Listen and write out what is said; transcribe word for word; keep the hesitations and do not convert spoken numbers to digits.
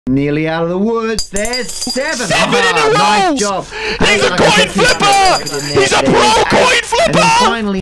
Nearly out of the woods. There's seven. Seven ah, in a row. Nice job. He's a coin flipper. He's a pro coin flipper. And then finally.